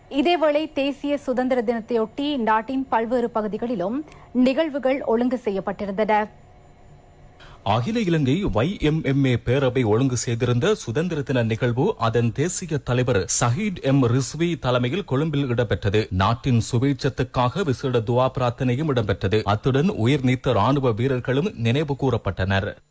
இதேவேளை தேசிய சுதந்திர தினத்தையொட்டி நாட்டின் பல்வேறு பகுதிகளிலும் நிகழ்வுகள் ஒழுங்கு செய்யப்பட்டிருந்தன. அகில இலங்கை YMMA பேரவை ஒழுங்கு செய்திருந்த சுதந்திர தின நிகழ்வு அதன் தேசிய தலைவர் ஷஹீத் எம் ரிஸ்வி தலைமையில் கொழும்பில் இடம்பெற்றது. நாட்டின் சுபீட்சத்துக்காக விசேட துவா பிரார்த்தனையும் இடம்பெற்றது. அத்துடன் உயிர் நீத்த ராணுவ வீரர்களும் நினைவு கூறப்பட்டனர்.